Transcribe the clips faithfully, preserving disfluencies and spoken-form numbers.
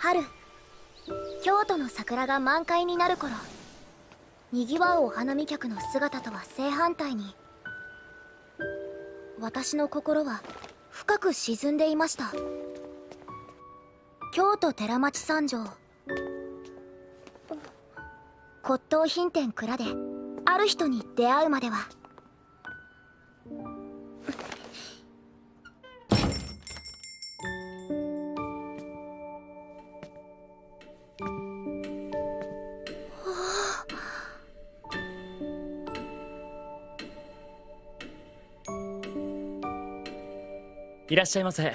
春、京都の桜が満開になる頃、にぎわうお花見客の姿とは正反対に、私の心は深く沈んでいました。京都寺町三条、骨董品店蔵である人に出会うまでは。 いらっしゃいませ。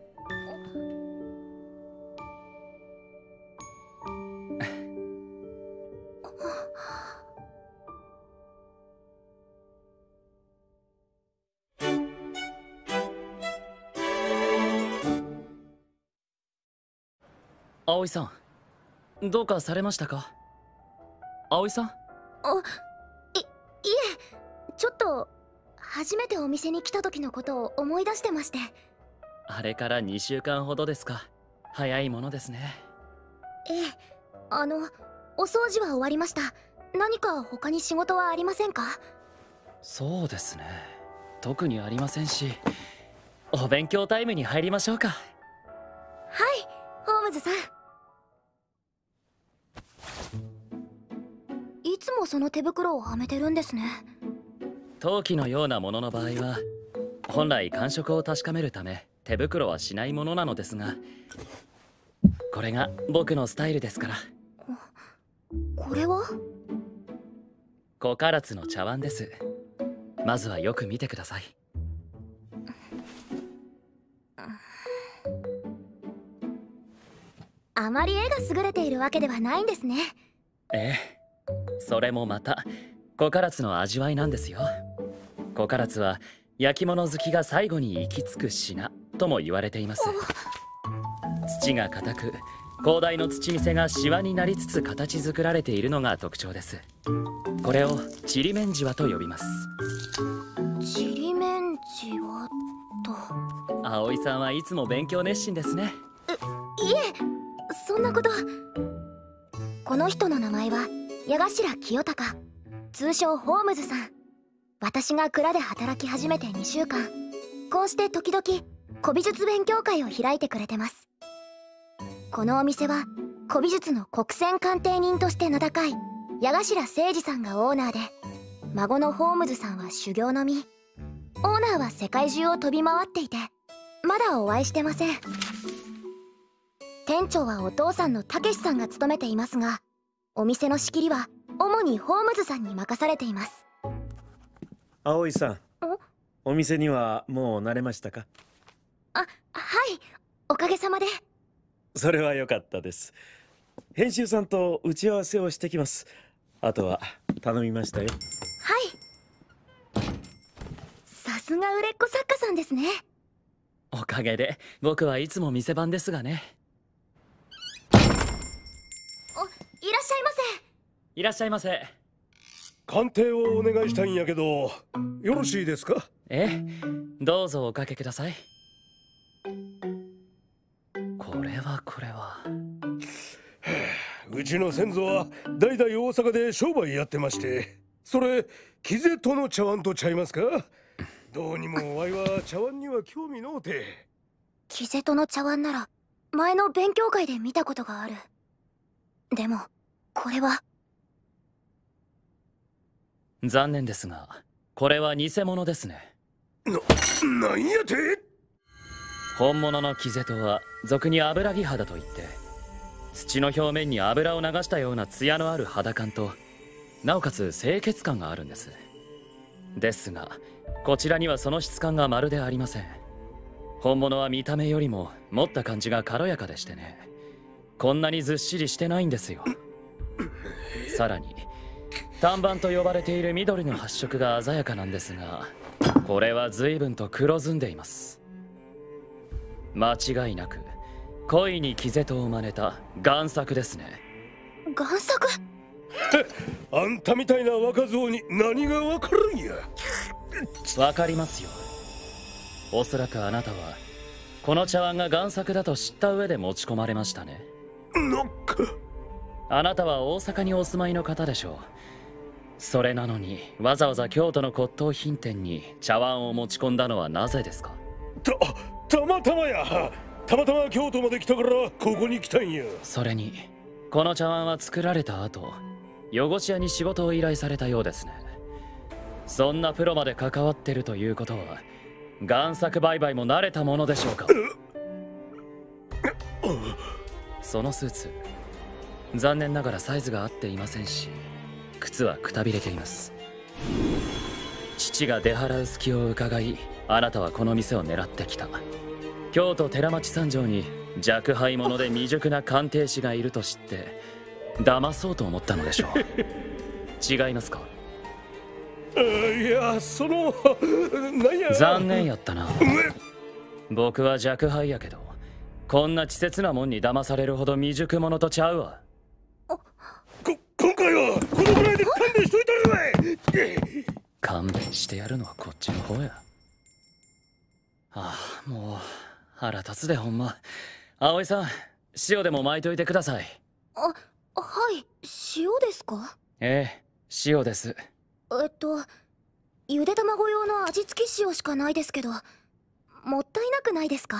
葵さん、どうかされましたか？葵さん？ あ、い、いえ、ちょっと初めてお店に来た時のことを思い出してまして。 あれからにしゅうかんほどですか。早いものですね。 ええ、あの、お掃除は終わりました。何か他に仕事はありませんか？ そうですね、特にありませんし、お勉強タイムに入りましょうか。 はい、ホームズさん。いつもその手袋をはめてるんですね。 陶器のようなものの場合は本来感触を確かめるため手袋はしないものなのですが、これが僕のスタイルですから。 これはコカラツの茶碗です。まずはよく見てください。 あまり絵が優れているわけではないんですね。 ええ、それもまたコカラツの味わいなんですよ。コカラツは焼き物好きが最後に行き着く品とも言われています。土が硬く広大の土見せがシワになりつつ形作られているのが特徴です。これをちりめんじわと呼びます。 ちりめんじわと。 葵さんはいつも勉強熱心ですね。 いえ、そんなこと。この人の名前は矢頭清隆、通称ホームズさん。私が蔵で働き始めてにしゅうかん、こうして時々古美術勉強会を開いてくれてます。このお店は古美術の国選鑑定人として名高い矢頭誠二さんがオーナーで、孫のホームズさんは修行の身。オーナーは世界中を飛び回っていて、まだお会いしてません。店長はお父さんのたけしさんが務めていますが、お店の仕切りは主にホームズさんに任されています。 葵さん、お店にはもう慣れましたか？ あ、はい、おかげさまで。 それは良かったです。編集さんと打ち合わせをしてきます。あとは頼みましたよ。 はい。さすが売れっ子作家さんですね。 おかげで僕はいつも店番ですがね。 お、いらっしゃいませ。 いらっしゃいませ。 鑑定をお願いしたいんやけど、よろしいですか？ ええ、どうぞおかけください。これはこれはうちの先祖は代々大阪で商売やってまして、それキゼトの茶碗とちゃいますか？どうにもわいは茶碗には興味のうて。 キゼトの茶碗なら前の勉強会で見たことがある。でもこれは。 残念ですがこれは偽物ですね。 な、なんやて？ 本物のキゼトは俗に油木肌といって、土の表面に油を流したような艶のある肌感と、なおかつ清潔感があるんです。ですがこちらにはその質感がまるでありません。本物は見た目よりも持った感じが軽やかでしてね、こんなにずっしりしてないんですよ。さらに単板と呼ばれている緑の発色が鮮やかなんですが、これは随分と黒ずんでいます。間違いなく恋にキゼトを真似た贋作ですね。 贋作？ あんたみたいな若造に何がわかるんや。 わかりますよ。おそらくあなたはこの茶碗が贋作だと知った上で持ち込まれましたね。 ノック。 あなたは大阪にお住まいの方でしょう。それなのにわざわざ京都の骨董品店に茶碗を持ち込んだのはなぜですか？ た、たまたまや。たまたま京都まで来たからここに来たんや。 それにこの茶碗は作られた後、汚し屋に仕事を依頼されたようですね。そんなプロまで関わってるということは贋作売買も慣れたものでしょうか？そのスーツ、残念ながらサイズが合っていませんし、靴はくたびれています。父が出払う隙を伺い、あなたはこの店を狙ってきた。京都寺町三条に若輩者で未熟な鑑定士がいると知って騙そうと思ったのでしょう。違いますか？ あ、いや、そのなんや。 残念やったな。僕は若輩やけど、こんな稚拙なもんに騙されるほど未熟者とちゃうわ。 こ今回はこのぐらいで勘弁しといたるぜ。 勘弁してやるのはこっちの方や。ああ、もう腹立つでほんま。葵さん、塩でも巻いといてください。 あ、はい、塩ですか？ ええ、塩です。 えっとゆで卵用の味付き塩しかないですけど、もったいなくないですか？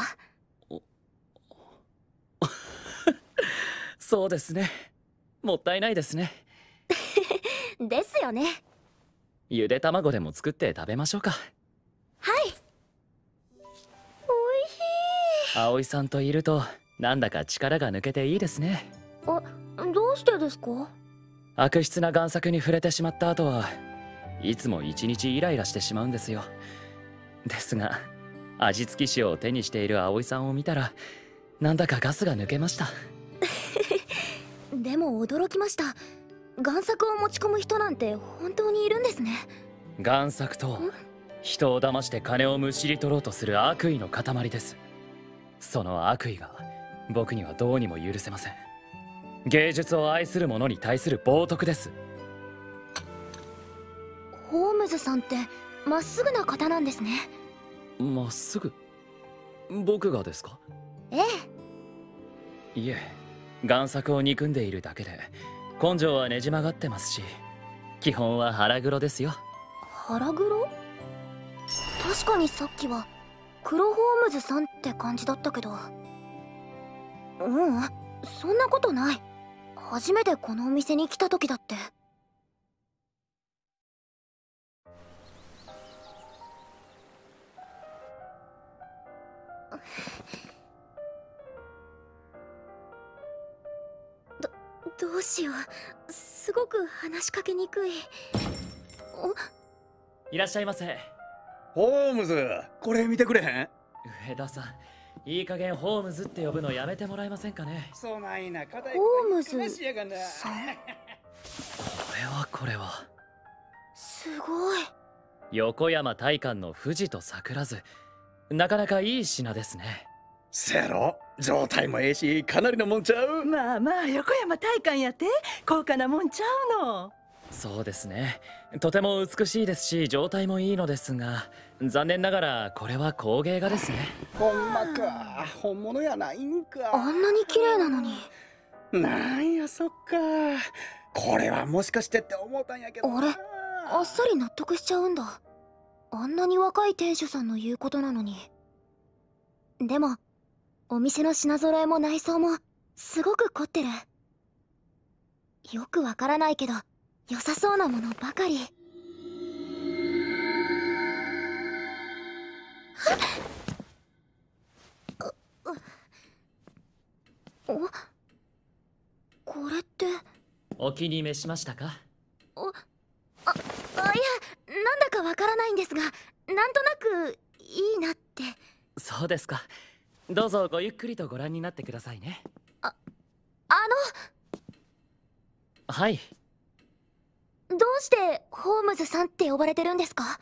そうですね、もったいないですね。 ですよね。 ゆで卵でも作って食べましょうか。 はい。おいしい。 葵さんといるとなんだか力が抜けていいですね。 あ、どうしてですか？ 悪質な贋作に触れてしまった後はいつも一日イライラしてしまうんですよ。ですが味付き塩を手にしている葵さんを見たらなんだかガスが抜けました。 でも驚きました。贋作を持ち込む人なんて本当にいるんですね。 贋作と人を騙して金をむしり取ろうとする悪意の塊です。その悪意が僕にはどうにも許せません。芸術を愛する者に対する冒涜です。 ホームズさんってまっすぐな方なんですね。 まっすぐ？僕がですか？ ええ。いえ、贋作を憎んでいるだけで根性はねじ曲がってますし、基本は腹黒ですよ。 腹黒？確かにさっきは黒ホームズさんって感じだったけど。ううん、そんなことない。初めてこのお店に来た時だって。ど、どうしよう。すごく話しかけにくい。 いらっしゃいませ。 ホームズ、これ見てくれへん？ 上田さん、いい加減ホームズって呼ぶのやめてもらえませんかね。 そないな硬いホームズさん？ これはこれはすごい。 横山大観の富士と桜図、なかなかいい品ですね。 せやろ、状態もええし、かなりのもんちゃう？ まあまあ、横山大観やって高価なもんちゃうの。 そうですね、とても美しいですし状態もいいのですが、残念ながらこれは工芸画ですね。 ほんまか、本物やないんか。 あんなに綺麗なのに。 なんや、そっか。これはもしかしてって思ったんやけどな。 あれ、あっさり納得しちゃうんだ。あんなに若い店主さんの言うことなのに。でもお店の品揃えも内装もすごく凝ってる。よくわからないけど良さそうなものばかり。お、これって。 お気に召しましたか？ お、あ、あ、いや、なんだかわからないんですが、なんとなくいいなって。 そうですか。どうぞごゆっくりとご覧になってくださいね。 あ、あの。 はい。 どうしてホームズさんって呼ばれてるんですか？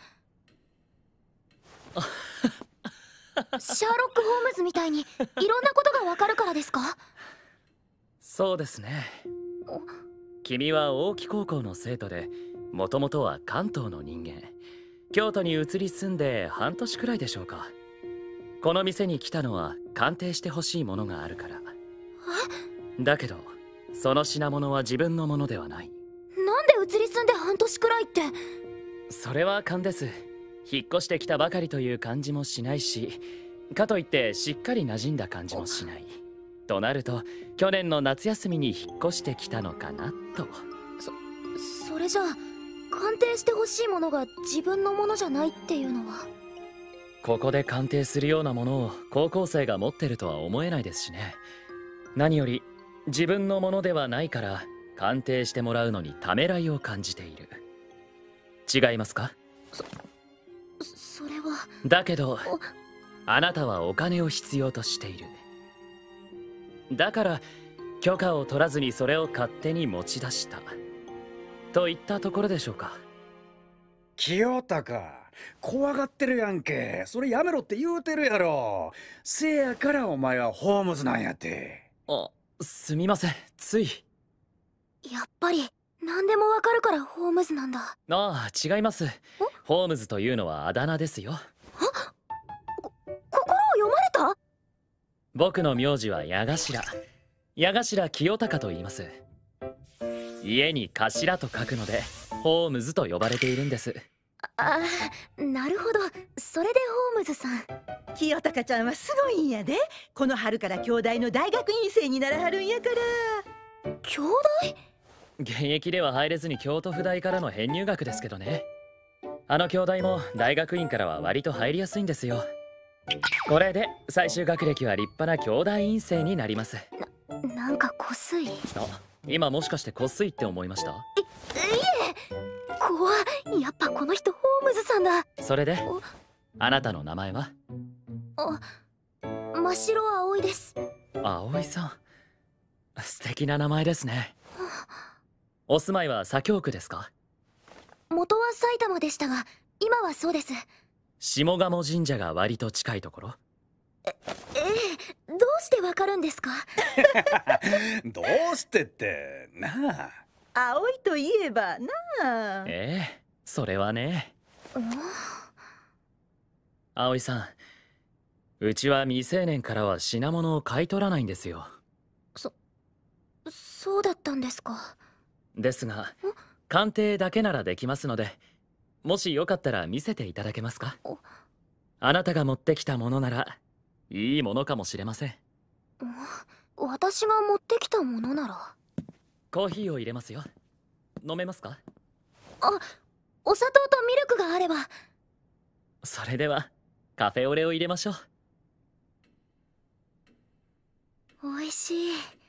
シャーロック・ホームズみたいにいろんなことがわかるからですか？ そうですね。君は大木高校の生徒で、もともとは関東の人間。京都に移り住んで半年くらいでしょうか。この店に来たのは鑑定してほしいものがあるから。 え、 だけどその品物は自分のものではない。 なんで移り住んで半年くらいって。 それは勘です。引っ越してきたばかりという感じもしないし、かといってしっかり馴染んだ感じもしない。となると去年の夏休みに引っ越してきたのかなと。 そそれじゃあ鑑定してほしいものが自分のものじゃないっていうのは。 ここで鑑定するようなものを高校生が持ってるとは思えないですしね。何より自分のものではないから鑑定してもらうのにためらいを感じている。違いますか？ そそれは。 だけどあなたはお金を必要としている。だから許可を取らずにそれを勝手に持ち出したといったところでしょうか。 清高、怖がってるやんけ。それやめろって言うてるやろ。せやからお前はホームズなんやって。 あ、すみません、つい。 やっぱり何でもわかるからホームズなんだ。 ああ、違います。ホームズというのはあだ名ですよ。 こ心を読まれた？ 僕の名字は矢頭矢頭清隆と言います。家に頭と書くのでホームズと呼ばれているんです。 ああ、なるほど。それでホームズさん。 清高ちゃんはすごいんやで。この春から兄弟の大学院生にならはるんやから。 兄弟？ 現役では入れずに京都府大からの編入学ですけどね。あの兄弟も大学院からは割と入りやすいんですよ。これで最終学歴は立派な兄弟院生になります。 な、なんかこすい。 あ、今もしかしてこっすいって思いました？ い、いえ、怖い。やっぱこの人ホームズさんだ。 それであなたの名前は？ あ、真っ白葵です。 葵さん、素敵な名前ですね。お住まいは左京区ですか？ 元は埼玉でしたが今はそうです。 下鴨神社が割と近いところ？ ええ、どうしてわかるんですか？ どうしてってなあ。 葵といえばなあ。 ええ、それはね。 うん、 葵さん、うちは未成年からは品物を買い取らないんですよ。 そそうだったんですか。 ですが鑑定だけならできますので、もしよかったら見せていただけますか？あなたが持ってきたものならいいものかもしれません。 私が持ってきたものなら。 コーヒーを入れますよ。飲めますか？ あ、お砂糖とミルクがあれば。 それではカフェオレを入れましょう。 おいしい。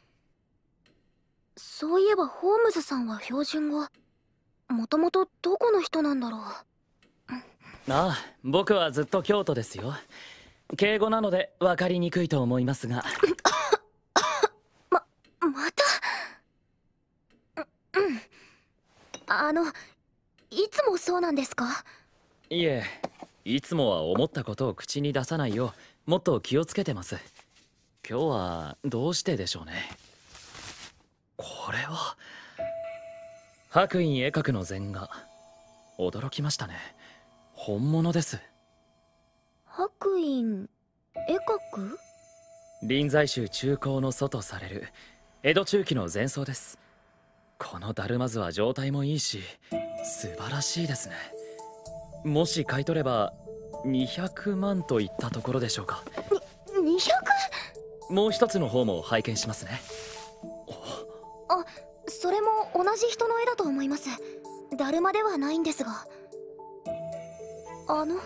そういえばホームズさんは標準語。もともとどこの人なんだろう。 ああ、僕はずっと京都ですよ。敬語なので分かりにくいと思いますが。 ま、また。う、うん。あの、いつもそうなんですか？ いえ、いつもは思ったことを口に出さないようもっと気をつけてます。今日はどうしてでしょうね。これは白隠絵描の禅画。驚きましたね。本物です。 白隠絵描く？ 臨済宗中興の祖とされる江戸中期の禅僧です。この達磨図は状態もいいし素晴らしいですね。もし買い取ればにひゃくまんといったところでしょうか。 に、にひゃく？ もう一つの方も拝見しますね。 あ、それも同じ人の絵だと思います。だるまではないんですが。あの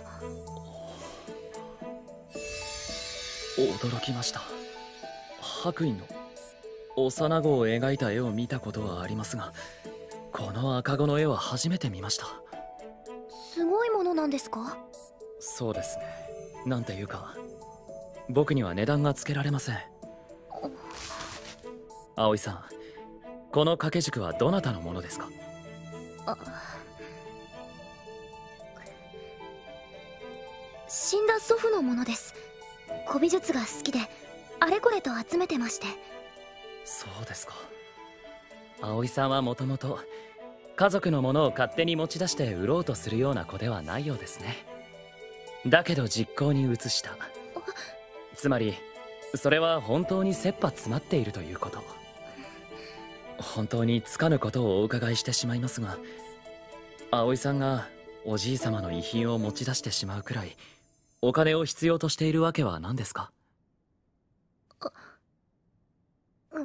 驚きました。白隠の幼子を描いた絵を見たことはありますが、この赤子の絵は初めて見ました。 すごいものなんですか？ そうですね。なんていうか僕には値段がつけられません。葵さん、この掛け軸はどなたのものですか？ あ、死んだ祖父のものです。古美術が好きであれこれと集めてまして。 そうですか。葵さんはもともと家族のものを勝手に持ち出して売ろうとするような子ではないようですね。だけど実行に移した。つまりそれは本当に切羽詰まっているということ。 本当につかぬことをお伺いしてしまいますが、葵さんがおじい様の遺品を持ち出してしまうくらいお金を必要としているわけは何ですか？ うん、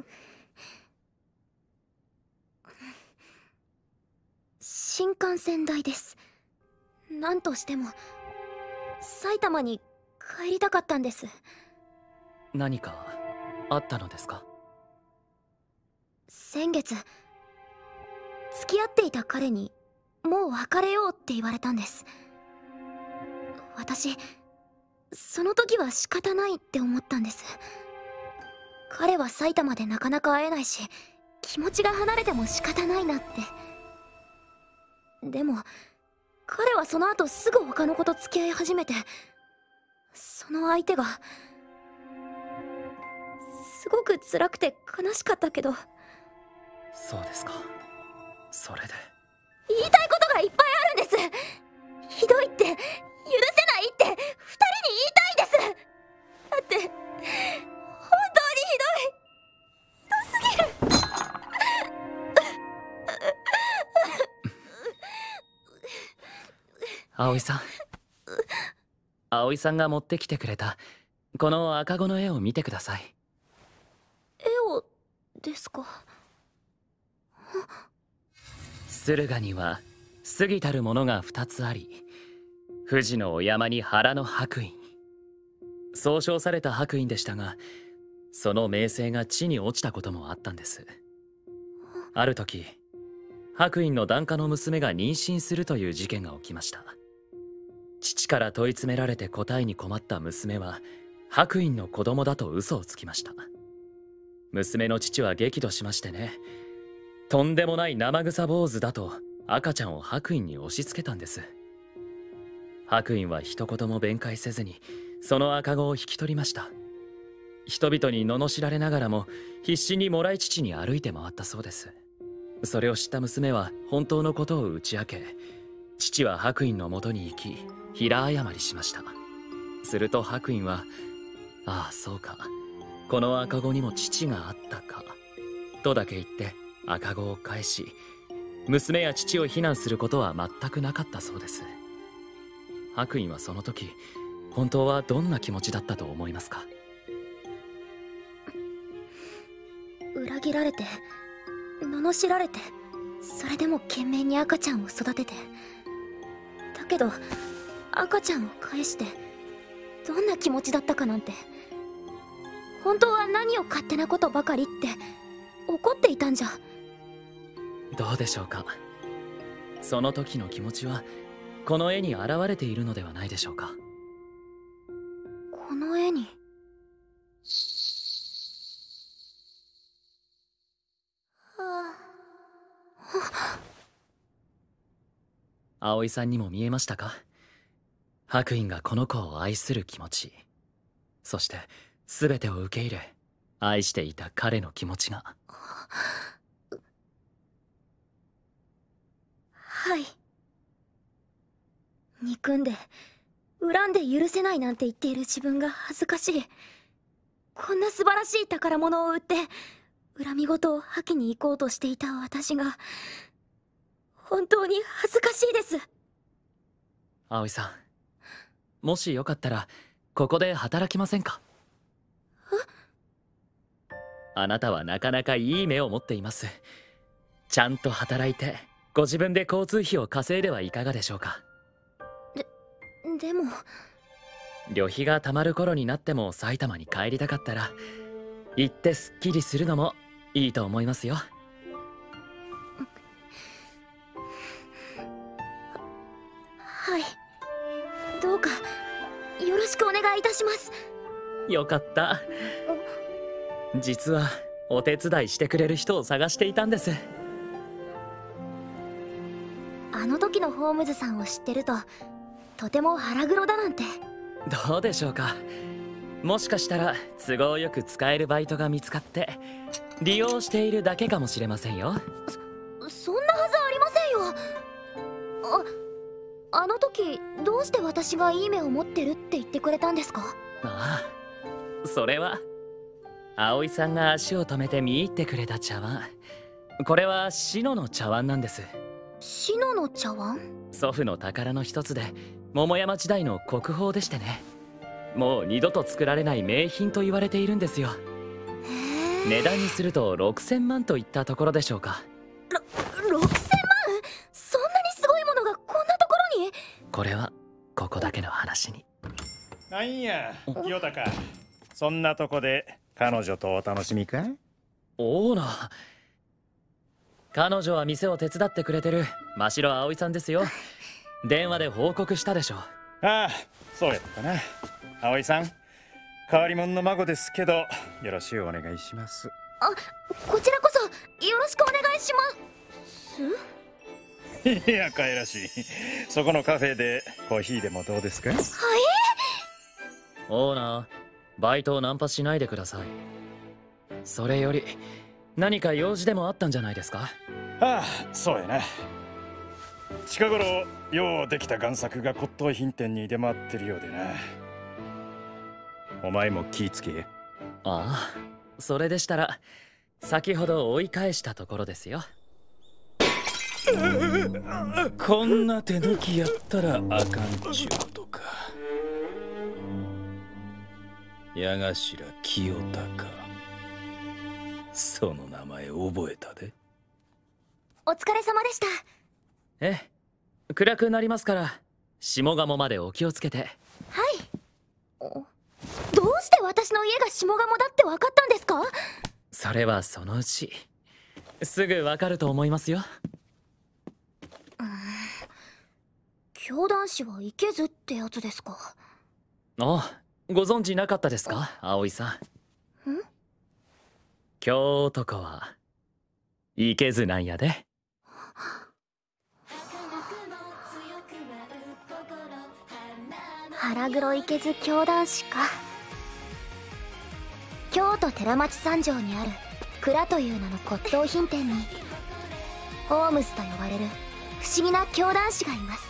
新幹線代です。何としても埼玉に帰りたかったんです。 何かあったのですか？ 先月付き合っていた彼にもう別れようって言われたんです。私その時は仕方ないって思ったんです。彼は埼玉でなかなか会えないし、気持ちが離れても仕方ないなって。でも彼はその後すぐ他の子と付き合い始めて、その相手がすごく辛くて悲しかったけど。 そうですか。それで言いたいことがいっぱいあるんです。ひどいって、許せないって二人に言いたいんです。だって本当にひどい、ひどすぎる。 葵さん、葵さんが持ってきてくれたこの赤子の絵を見てください。 絵をですか？ 駿河には過ぎたるものが二つあり、富士のお山に原の白隠。総称された白隠でしたが、その名声が地に落ちたこともあったんです。ある時、白隠の檀家の娘が妊娠するという事件が起きました。父から問い詰められて答えに困った娘は白隠の子供だと嘘をつきました。娘の父は激怒しましてね、とんでもない生臭坊主だと赤ちゃんを白隠に押し付けたんです。白隠は一言も弁解せずにその赤子を引き取りました。人々に罵られながらも必死にもらい乳に歩いて回ったそうです。それを知った娘は本当のことを打ち明け、父は白隠のもとに行き平謝りしました。すると白隠は「ああそうか、この赤子にも父があったか」とだけ言って赤子を返し、娘や父を非難することは全くなかったそうです。白隠はその時本当はどんな気持ちだったと思いますか？ 裏切られて、罵られて、それでも懸命に赤ちゃんを育てて、だけど赤ちゃんを返してどんな気持ちだったかなんて。本当は何を勝手なことばかりって怒っていたんじゃ。 どうでしょうか。その時の気持ちはこの絵に現れているのではないでしょうか。 この絵に。 葵さんにも見えましたか？白隠がこの子を愛する気持ち、そして全てを受け入れ愛していた彼の気持ちが。 はい。憎んで恨んで許せないなんて言っている自分が恥ずかしい。こんな素晴らしい宝物を売って恨み事を吐きに行こうとしていた私が本当に恥ずかしいです。 葵さん、もしよかったらここで働きませんか？あなたはなかなかいい目を持っています。ちゃんと働いてご自分で交通費を稼いではいかがでしょうか。 で、でも旅費がたまる頃になっても埼玉に帰りたかったら行ってすっきりするのもいいと思いますよ。 はい、どうかよろしくお願いいたします。 よかった。実はお手伝いしてくれる人を探していたんです。 あの時のホームズさんを知ってるととても腹黒だなんて。 どうでしょうか。もしかしたら都合よく使えるバイトが見つかって利用しているだけかもしれませんよ。 そ、そんなはずありませんよ。あ、あの時どうして私がいい目を持ってるって言ってくれたんですか？ ああ、それは葵さんが足を止めて見入ってくれた茶碗、 これはシノの茶碗なんです。 シノの茶碗？ 祖父の宝の一つで桃山時代の国宝でしてね、もう二度と作られない名品と言われているんですよ。値段にするとろくせんまんといったところでしょうか。 ろろくせんまん？そんなにすごいものがこんなところに？ これはここだけの話に。 なんや清高、そんなとこで彼女とお楽しみか？ オーナー、彼女は店を手伝ってくれてる真城葵さんですよ。電話で報告したでしょ。 ああ、そうやったな。葵さん、変わり者の孫ですけどよろしゅうお願いします。 あ、こちらこそよろしくお願いします。 いや、かいらしい。そこのカフェでコーヒーでもどうですか？ はい。 オーナー、バイトをナンパしないでください。それより何か用事でもあったんじゃないですか？ ああ、そうやな。近頃ようできた贋作が骨董品店に出回ってるようでな。お前も気ぃつけ。 ああ、それでしたら先ほど追い返したところですよ。 こんな手抜きやったらあかんちゅうとか。矢頭清高、その名前覚えたで。 お疲れ様でした。 ええ、暗くなりますから下鴨までお気をつけて。 はい。どうして私の家が下鴨だって分かったんですか？ それはそのうちすぐわかると思いますよ。 教団師はいけずってやつですか？ ああ、ご存知なかったですか、葵さん。ん？京男はいけずなんやで。 腹黒いけず教団師か。京都寺町三条にある蔵という名の骨董品店にホームズと呼ばれる不思議な教団師がいます。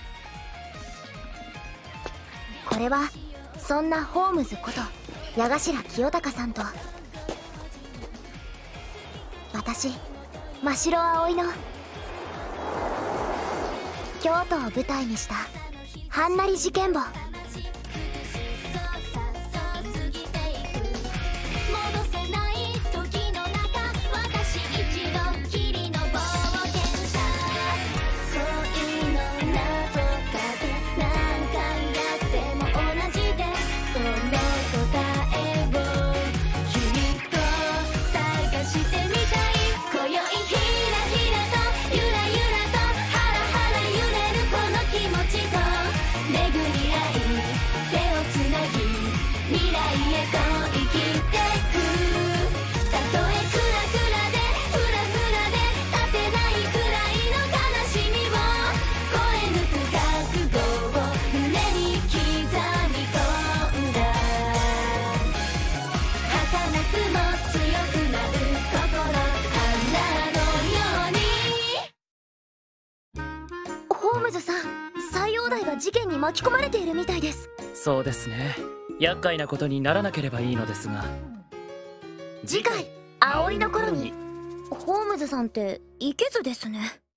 これはそんなホームズこと矢頭清高さんと私真城葵の京都を舞台にしたはんなり事件簿。事件に巻き込まれているみたいです。 そうですね、厄介なことにならなければいいのですが。 次回葵の頃に。ホームズさんっていけずですね。